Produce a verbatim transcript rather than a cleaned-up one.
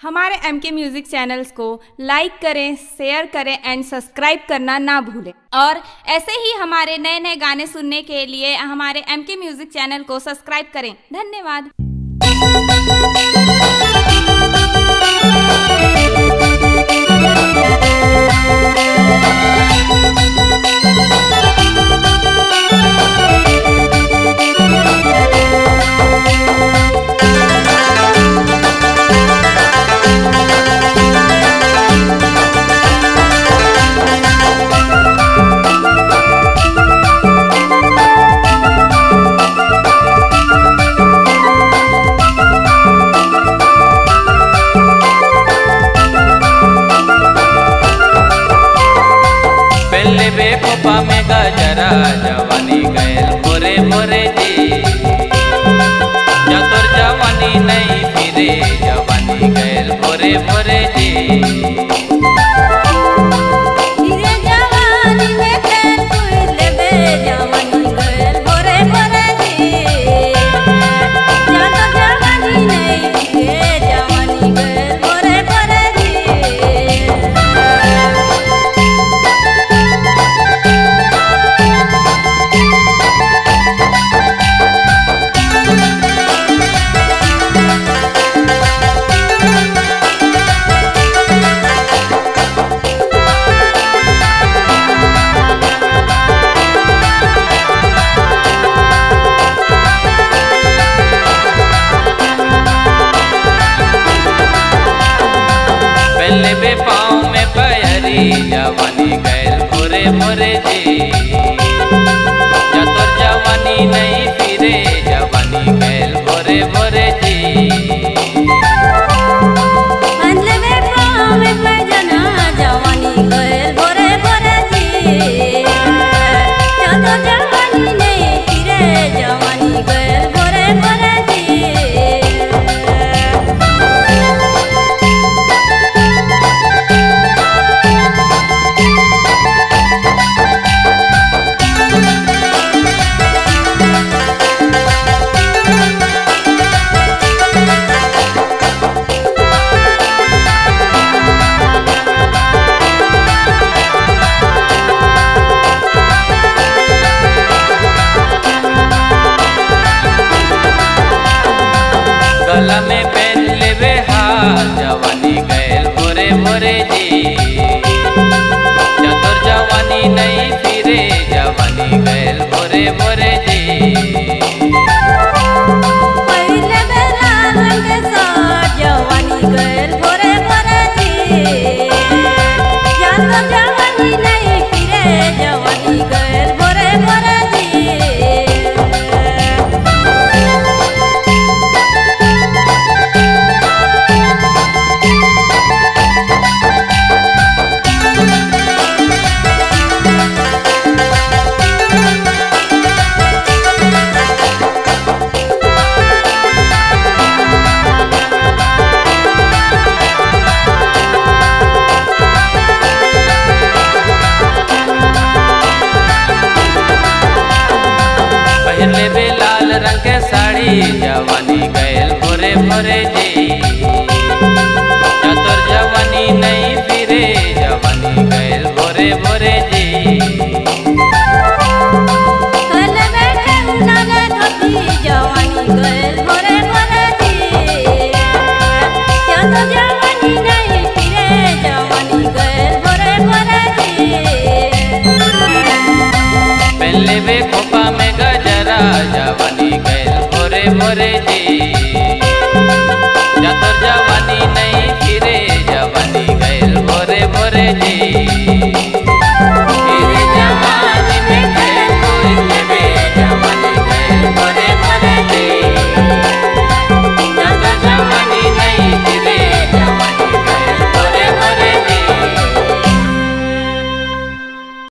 हमारे एम के music channels को लाइक करें, शेयर करें एंड सब्सक्राइब करना ना भूलें। और ऐसे ही हमारे नए नए गाने सुनने के लिए हमारे एम के म्यूजिक चैनल को सब्सक्राइब करें। धन्यवाद। बेकोपा में गजरा जवानी गैल भोरे भोरे जी, चतुर जवानी नहीं फिरे जवानी गैल भोरे भोरे जी। पहले बे पाँव में पैरी जवानी गैल भोरे भोरे जी, चतुर जवानी नहीं फिरे जवानी गैल भोरे भोरे जी। गला में पहन लेवे हार जवानी गैल भोरे भोरे जी, चतुर जवानी नहीं फिरे जवानी गैल भोरे भोरे जी। पहले बे लाल रंग के साड़ी जवानी गैल भोरे भोरे जी, चतुर जवानी नहीं फिरे जवानी गैल भोरे भोरे जी। पहले बे खोपा में गजरा जवानी गैल भोरे भोरे जी, चतुर जवानी नहीं